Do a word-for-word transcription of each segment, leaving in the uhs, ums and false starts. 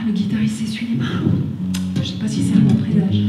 le guitariste s'essuie les mains. Je sais pas si c'est un bon présage.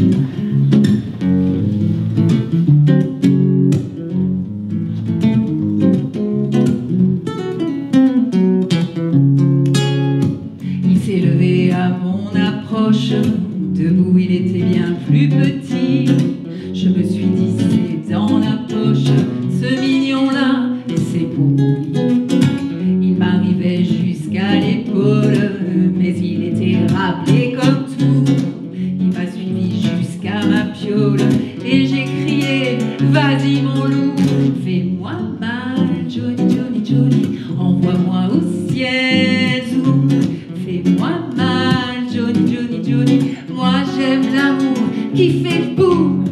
Il s'est levé à mon approche. Debout, il était bien plus petit. Je me suis dit, c'est dans la poche. Ce mignon-là, c'est pour mon lit. Il m'arrivait jusqu'à l'épaule, mais il était rappelé comme tout. Il m'a suivi jusqu'à ma piole et j'ai crié, vas-y mon loup, fais-moi mal, Johnny, Johnny, Johnny, envoie-moi au ciel, zoom. Fais-moi mal, Johnny, Johnny, Johnny, moi j'aime l'amour qui fait boum.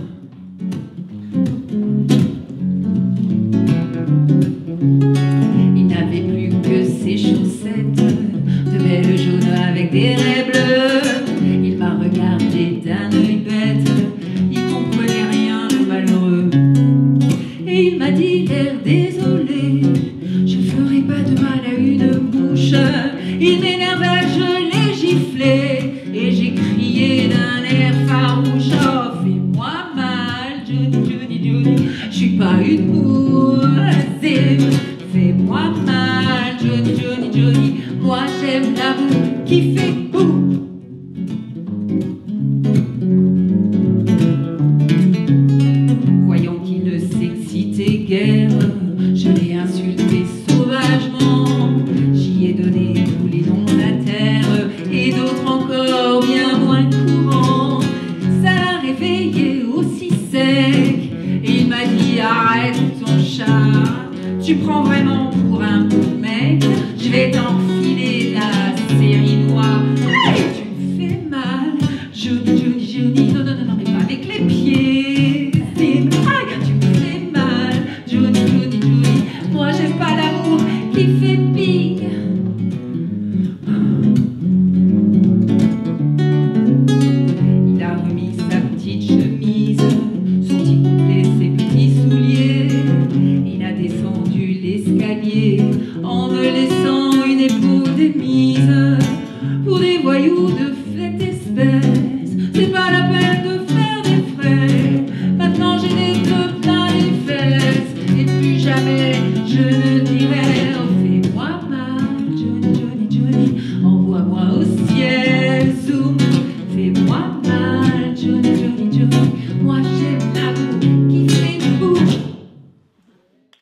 Il n'avait plus que ses chaussettes de belles jaunes avec des raies bleues. Il m'a regardé d'un œil bête, il comprenait rien au malheureux. Et il m'a dit l'air désolé, je ferai pas de mal à une mouche. Il m'énerva, je l'ai giflé et j'ai crié d'un air farouche, oh fais-moi mal, Johnny, Johnny, Johnny, je suis pas une mouche. Fais-moi mal, Johnny, Johnny, Johnny, moi j'aime l'amour qui fait boum. Voyant qu'il ne s'excitait guère, je l'ai insulté sauvagement. J'y ai donné tous les noms de la terre et d'autres encore bien moins courants. Ça l'a réveillé aussi sec et il m'a dit arrête ton chat. Tu prends vraiment pour un bon mec, je vais t'enfiler la série noire. Hey, tu me fais mal, Johnny, Johnny, Johnny, non, non, non, non, mais pas avec les pieds. Aïe, tu me fais mal, Johnny, Johnny, Johnny, moi j'aime pas l'amour qui fait ping. Il a remis sa petite chemise, son petit couplet, ses petits souliers. Il a descendu l'escalier en me laissant